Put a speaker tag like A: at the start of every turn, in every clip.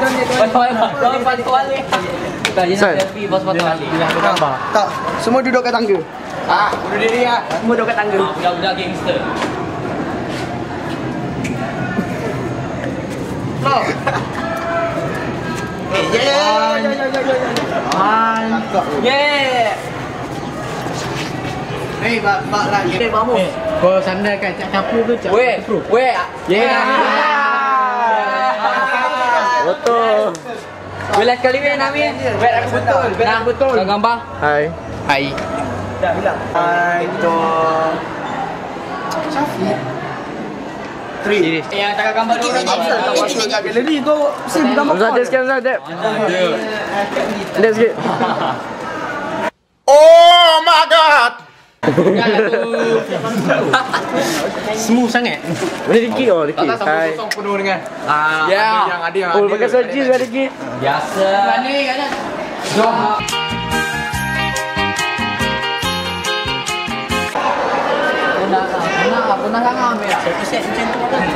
A: Patu Ali. Tadi selfie bos Patu Ali.
B: Tak, semua duduk kat tangga.
A: Bunuh diri lah.
B: Semua duduk kat tangga.
A: Budak-budak gangster.
B: Hei, bak lagi. Hei, bangun.
C: Kau sandarkan cak capu ke cak pro?
A: Weh.
C: Betul.
A: Bila sekali weh Namin. Weh aku betul. Nah, betul. Kau gambar.
C: Hai.
A: Hai.
B: Dah bilang. Itu Syafiq. 3.
A: Yang tak gambar dulu.
B: Kat galeri tu mesti gambar.
C: Zat sikit Zat. Ada sikit.
D: Oh my god.
C: Smooth sangat. Boleh dikit dikit. Hai.
A: Penuh dengan.
D: Ada yang
C: Oh, pakai soji juga dikit.
A: Biasa. Mana kan? Jom. Pernah sangat ambil tak? Satu set macam tu kan?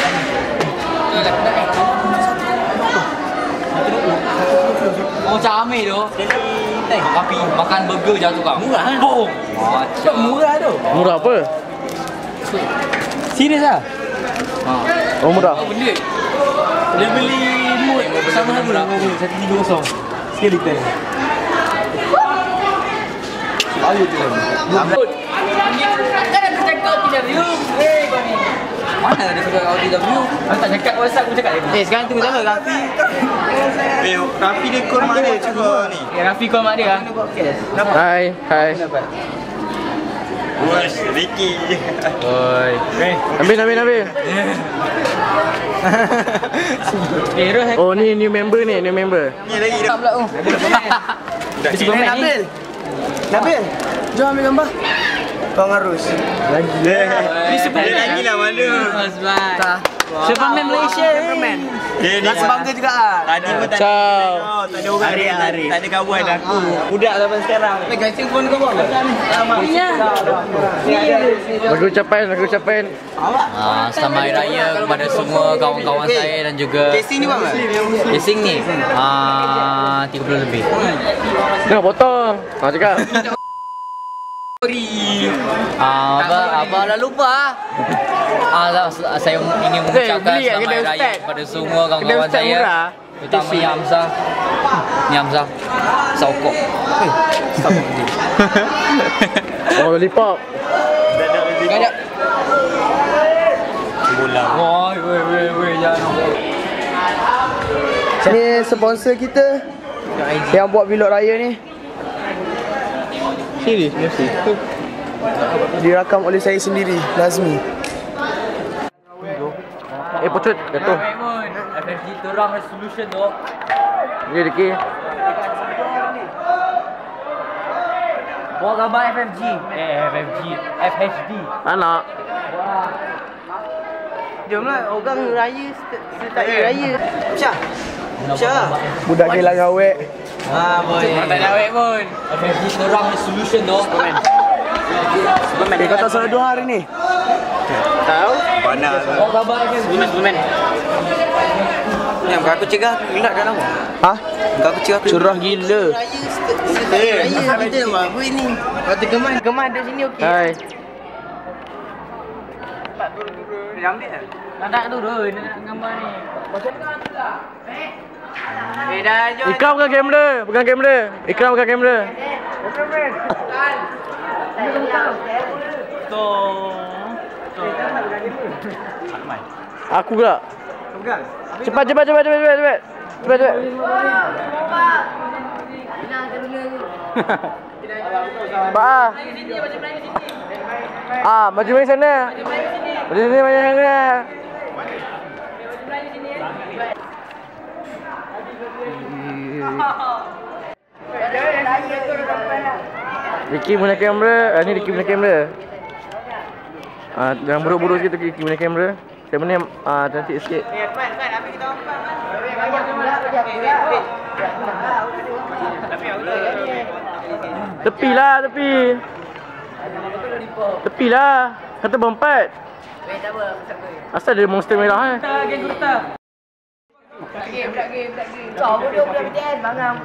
A: Oh, macam ambil tu. Makan burger je tu kan? Murah kan? Boom! Macam murah tu.
C: Murah apa?
A: Serius lah?
C: Oh, murah.
A: Benda. Dia beli mood sama harga. 130. Sekali kita. Ayo tu lagi. Kan aku cakap TW. Hei kau ni. Mana ada cakap TW? Aku tak cakap WhatsApp aku cakap lagi. Sekarang tunggu sana Rafi.
D: Rafi dia call mak dia cuba ni.
A: Rafi call mak dia.
C: Hai. Hai.
D: Bos, Ricky.
C: Oi. Ambil. Oh, ni new member ni, new member.
D: Ni lagi dah.
A: Pula oh.
B: Nabil, jom ambil gambar. Bang Arus.
D: Ni sebenarnya lagi lah mana.
A: Tak. Superman Malaysia. Superman.
D: Dia
B: Bangga juga ah.
D: Tadi pun tak
C: Ciao.
D: tak ada orang. Tak ada kawan aku. Budak zaman sekarang.
A: Pegang telefon kau bang. Iya.
C: Lagu ucapan.
A: Selamat Hari Raya kepada semua kawan-kawan saya dan juga
D: Casing ni bang.
A: casing ni 30 lebih.
C: Nak potong. Cakap.
A: Abang dah lupa. Saya ingin mengucapkan selamat Hari Raya kepada semua kawan-kawan saya. Terutama Ni Hamzah. Saukok.
C: Oh, lollipop.
A: Ada.
D: Bola.
A: Woi, jangan.
B: Ni sponsor kita yang buat vlog raya ni.
C: Serius.
B: Dirakam oleh saya sendiri, Nazmi.
C: Potret jatuh.
A: FFG terang resolution tu.
C: Ni dikit.
A: Bawa gambar FFG. FHD.
C: Anak.
B: Jomlah orang raya start raya. Syah. Budak kelang awek.
A: Boy. Tak ada awet pun. FFG terang resolution tu. Superman.
B: Kau tak salah 2 hari ni.
A: Tahu?
D: Panas.
A: Bawa gambar FFG. Superman.
D: Yang aku cegah gelak dah lama.
B: Ha?
D: Aku cegah
B: Curah gila.
D: Raya kita apa ini?
B: Kata Keman ada sini okey.
C: Hai.
D: Dia ambil kan?
A: Tak turun nak gambar ni.
B: Dah jom.
C: Ikram pegang kamera. Ikram pegang kamera. Aku pula. Cepat. Pak. Maju main sana. Maju sini mana. Ricky punya kamera. Ni Ricky punya kamera. Jangan buruk-buruk sikit Ricky punya kamera. Saya ni cantik sikit. Tepi lah. Tepi lah. Kata berempat. Asal dia monster merah
B: Cok, budak BTS bangang.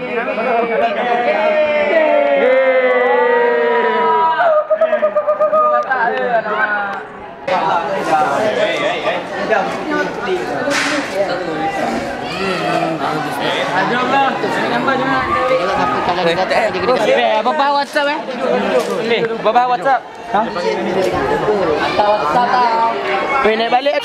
A: Bapa WhatsApp Bapa WhatsApp.
B: Hantar WhatsApp tau.
A: Naik balik.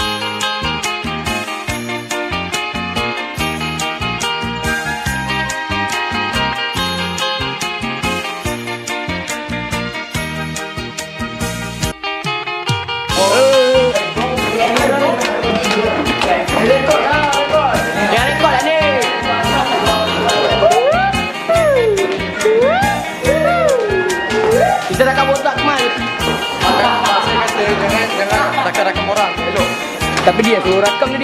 B: Kita dah kabut tak kemal.
C: Saya kata jangan rakam orang. Elok.
A: Tapi dia suruh rakam tadi.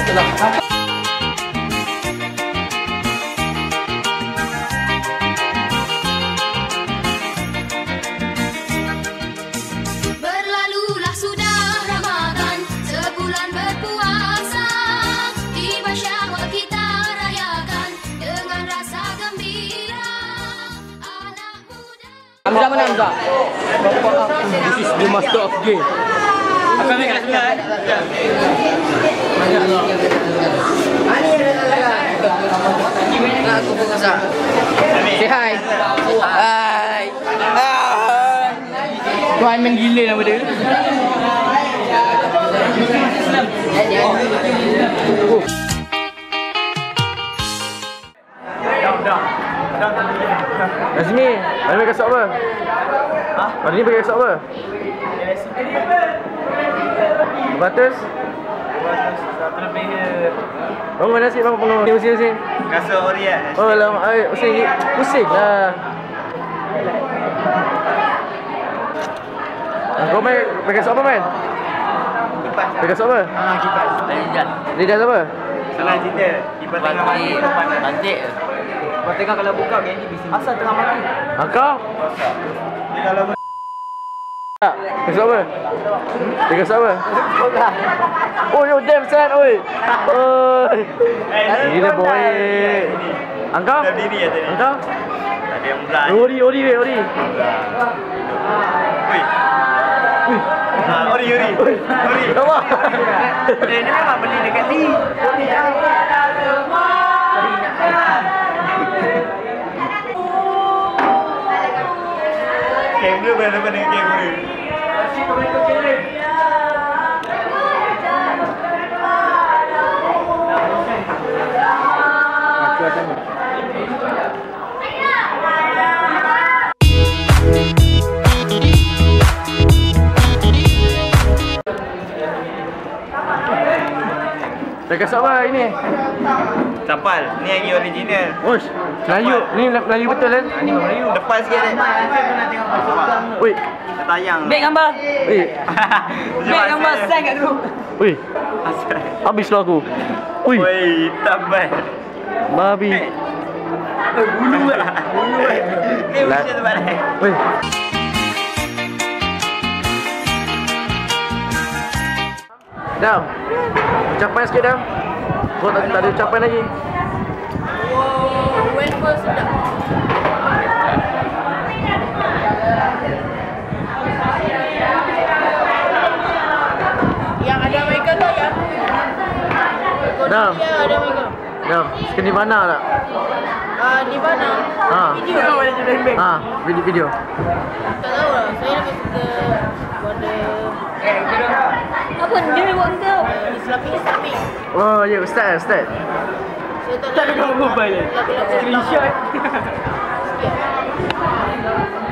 E: Berlalulah sudah Ramadan, sebulan berpuasa. Tiba syahwat kita rayakan dengan rasa gembira. Anak muda.
A: Hamzah mana Hamzah?
C: This is the master of game.
D: Apa yang kat sebelah?
A: Nak aku pun masak. Say hi. Hai. Tuan main gila nama dia.
C: Kat sini, mana pakai sok apa? Hari ni pakai sok apa? 200?
D: 100 lebih je.
C: Bangun mana nasi, bangun penuh. Pusing.
D: Kasut ori kan?
C: Oh, lama. Pusing lah. Kau main pakai sok apa, man? Pakai sok apa?
A: Kipas.
C: Lidah apa?
D: Salah cerita. Kipas tengah mati.
A: Nanti.
D: Kau tengok kalau buka geng ni bising. Asal tengah mati.
C: Kau?
D: Dia kalau
C: Pakai sok apa? Pakai sok apa? Oh, yo, damn sad, oi. Oi. Gila, boy. Angkau?
D: dah diri ya tadi.
C: Angkau?
D: Tak ada yang belah.
C: Ori.
D: Ui. Ori.
C: Apa?
D: Dia ni memang beli dekat ni. Kamera berapa dengan kamera?
C: Pakai sok apa ini?
D: Tapal. Ni lagi original.
C: Oish, Melayu. Ni Melayu betul kan?
D: Ni Melayu. Depan sikit dek.
C: Oi.
D: Dia tayang.
A: Baik gambar.
C: Oi.
A: Baik gambar send kat grup.
C: Oi. Habislah aku. Oi.
D: Oi, tambah.
C: Babi.
D: Bulu lah. Ni macam tu balik.
C: Oi. Dam. Ucapan sikit Dam. Kau tak ada ucapan lagi.
E: Wow, wafer sedap. Yang ada mereka tu ya.
C: Dam.
E: Ya, ada mereka.
C: Dam. Sekali di mana tak?
E: Di mana?
C: Ha.
E: Video.
C: Video.
E: Tak tahu lah. Saya lebih suka pada apa dia buat kau? Islami.
C: Oh, ya, ustaz.
E: Saya tak ada mobile. Screenshot.